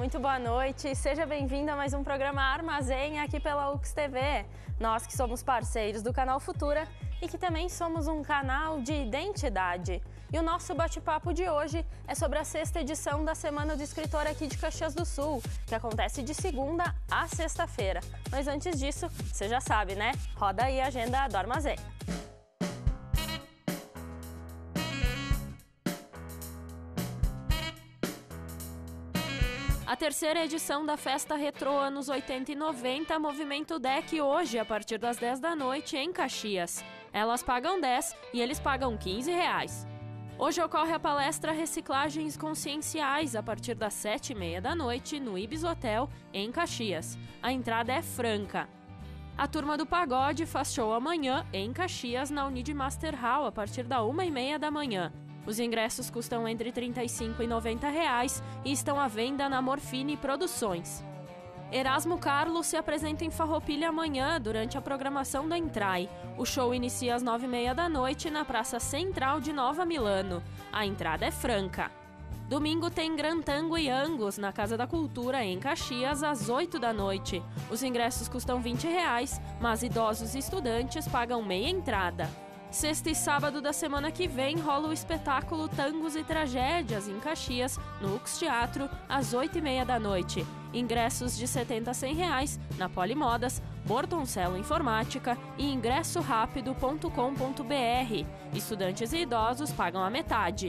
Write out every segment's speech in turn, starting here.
muito boa noite. Seja bem-vindo a mais um programa Armazém aqui pela UX TV. Nós que somos parceiros do canal Futura e que também somos um canal de identidade. E o nosso bate-papo de hoje é sobre a 6ª edição da Semana do Escritor aqui de Caxias do Sul, que acontece de segunda a sexta-feira. Mas antes disso, você já sabe, né? Roda aí a agenda do Armazém. A 3ª edição da Festa Retrô anos 80 e 90, Movimento Deck, hoje, a partir das 10 da noite, em Caxias. Elas pagam 10 e eles pagam 15 reais. Hoje ocorre a palestra Reciclagens Conscienciais, a partir das 7h30 da noite, no Ibis Hotel, em Caxias. A entrada é franca. A Turma do Pagode faz show amanhã, em Caxias, na Unid Master Hall, a partir da 1h30 da manhã. Os ingressos custam entre R$ 35 e R$ 90 reais e estão à venda na Morfine Produções. Erasmo Carlos se apresenta em Farroupilha amanhã, durante a programação da Entrai. O show inicia às 9h30 da noite na Praça Central de Nova Milano. A entrada é franca. Domingo tem Gran Tango e Angus, na Casa da Cultura, em Caxias, às 8 da noite. Os ingressos custam R$ 20 reais, mas idosos e estudantes pagam meia entrada. Sexta e sábado da semana que vem rola o espetáculo Tangos e Tragédias em Caxias, no UX Teatro, às 8h30 da noite. Ingressos de R$ 70 a R$ 100 reais na Polimodas, Bortoncelo Informática e ingressorapido.com.br. Estudantes e idosos pagam a metade.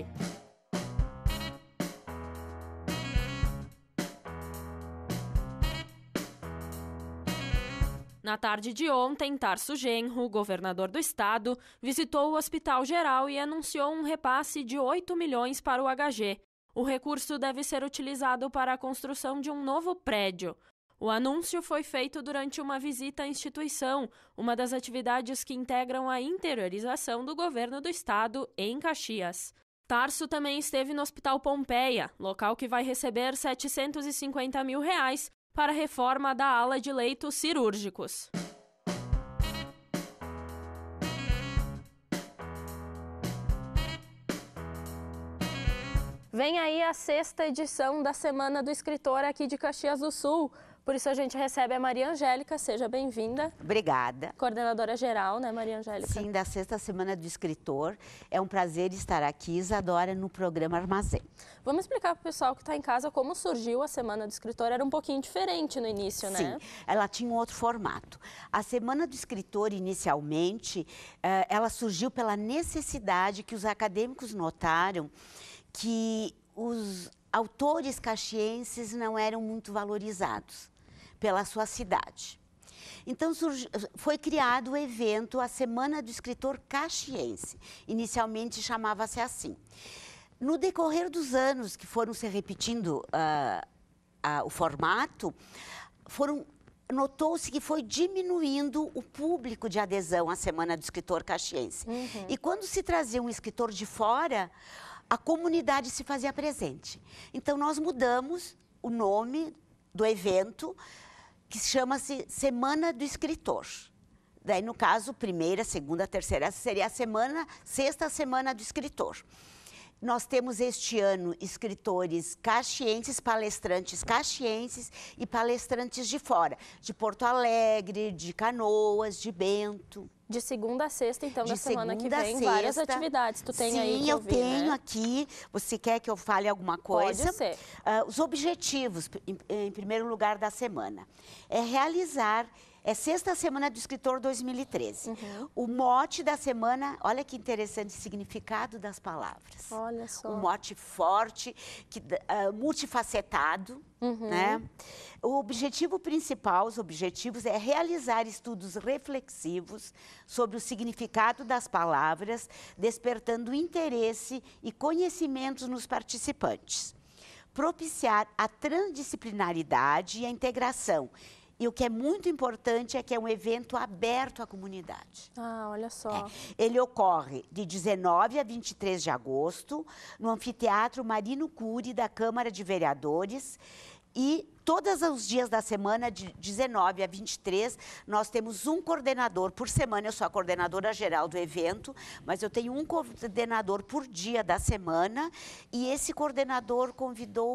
Na tarde de ontem, Tarso Genro, governador do estado, visitou o Hospital Geral e anunciou um repasse de 8 milhões para o HG. O recurso deve ser utilizado para a construção de um novo prédio. O anúncio foi feito durante uma visita à instituição, uma das atividades que integram a interiorização do governo do estado em Caxias. Tarso também esteve no Hospital Pompeia, local que vai receber R$ 750 mil para a reforma da ala de leitos cirúrgicos. Vem aí a 6ª edição da Semana do Escritor aqui de Caxias do Sul. Por isso a gente recebe a Maria Angélica, seja bem-vinda. Obrigada. Coordenadora geral, né, Maria Angélica? Sim, da 6ª Semana do Escritor. É um prazer estar aqui, Isadora, no programa Armazém. Vamos explicar para o pessoal que está em casa como surgiu a Semana do Escritor. Era um pouquinho diferente no início, né? Sim, ela tinha um outro formato. A Semana do Escritor, inicialmente, ela surgiu pela necessidade que os acadêmicos notaram que os autores caxienses não eram muito valorizados pela sua cidade. Então foi criado o evento, a Semana do Escritor Caxiense. Inicialmente chamava-se assim. No decorrer dos anos que foram se repetindo o formato, notou-se que foi diminuindo o público de adesão à Semana do Escritor Caxiense. Uhum. E quando se trazia um escritor de fora, a comunidade se fazia presente. Então nós mudamos o nome do evento, que chama-se Semana do Escritor. Daí, no caso, primeira, segunda, terceira, seria a 6ª Semana do Escritor. Nós temos este ano escritores caxienses, palestrantes caxienses e palestrantes de fora, de Porto Alegre, de Canoas, de Bento. De segunda a sexta, então, da semana que vem, sexta, várias atividades. Tu tem aí que ouvir, eu tenho, né? Aqui. Você quer que eu fale alguma coisa? Pode ser. Os objetivos, em primeiro lugar, da semana. É realizar... É 6ª Semana do Escritor 2013. Uhum. O mote da semana, olha que interessante, o significado das palavras. Olha só. Um mote forte, multifacetado, né? O objetivo principal, os objetivos, é realizar estudos reflexivos sobre o significado das palavras, despertando interesse e conhecimentos nos participantes. Propiciar a transdisciplinaridade e a integração. E o que é muito importante é que é um evento aberto à comunidade. Ah, olha só. Ele ocorre de 19 a 23 de agosto, no Anfiteatro Marino Cury, da Câmara de Vereadores. E todos os dias da semana, de 19 a 23, nós temos um coordenador por semana. Eu sou a coordenadora geral do evento, mas eu tenho um coordenador por dia da semana. E esse coordenador convidou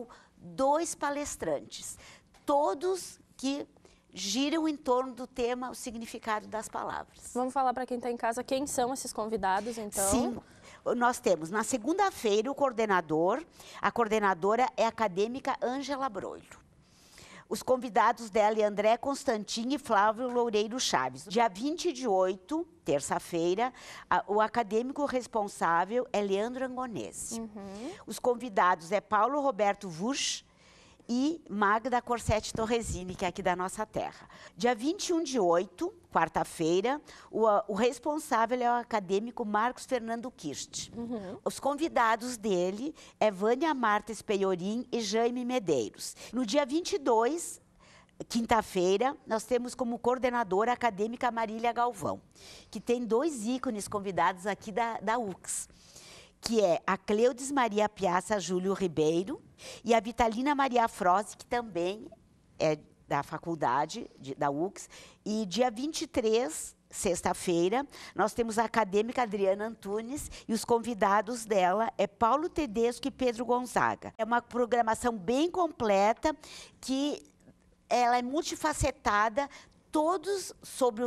2 palestrantes, todos que giram em torno do tema, o significado das palavras. Vamos falar para quem está em casa quem são esses convidados, então? Sim, nós temos na segunda-feira o coordenador, a coordenadora é a acadêmica Ângela Broilo. Os convidados dela é André Constantini e Flávio Loureiro Chaves. Dia 20/8, terça-feira, o acadêmico responsável é Leandro Angonese. Os convidados é Paulo Roberto Vusch e Magda Corsetti Torresini, que é aqui da nossa terra. Dia 21/8, quarta-feira, o responsável é o acadêmico Marcos Fernando Kirst. Os convidados dele é Vânia Marta Espeiorim e Jaime Medeiros. No dia 22, quinta-feira, nós temos como coordenadora a acadêmica Marília Galvão, que tem 2 ícones convidados aqui da UX, que é a Cleudes Maria Piazza Júlio Ribeiro e a Vitalina Maria Frosi, que também é da faculdade da UX. E dia 23, sexta-feira, nós temos a acadêmica Adriana Antunes e os convidados dela é Paulo Tedesco e Pedro Gonzaga. É uma programação bem completa, que ela é multifacetada, todos sobre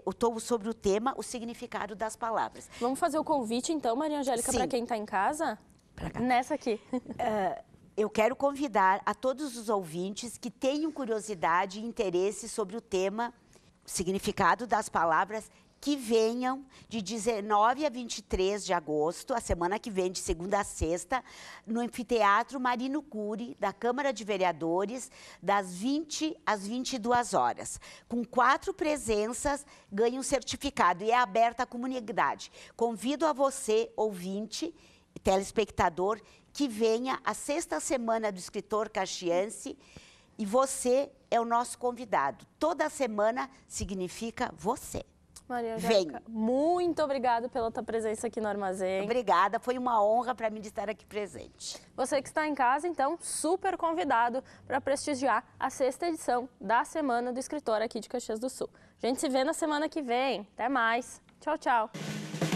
o tema, o significado das palavras. Vamos fazer o convite, então, Maria Angélica, para quem está em casa? Nessa aqui. Eu quero convidar a todos os ouvintes que tenham curiosidade e interesse sobre o tema, o significado das palavras, que venham de 19 a 23 de agosto, a semana que vem, de segunda a sexta, no Anfiteatro Marino Cury, da Câmara de Vereadores, das 20 às 22 horas. Com 4 presenças, ganha um certificado e é aberto à comunidade. Convido a você, ouvinte, telespectador, que venha à 6ª Semana do Escritor Caxiense, e você é o nosso convidado. Toda semana significa você. Maria Angélica, muito obrigada pela tua presença aqui no Armazém. Obrigada, foi uma honra para mim de estar aqui presente. Você que está em casa, então, super convidado para prestigiar a 6ª edição da Semana do Escritor aqui de Caxias do Sul. A gente se vê na semana que vem. Até mais. Tchau, tchau.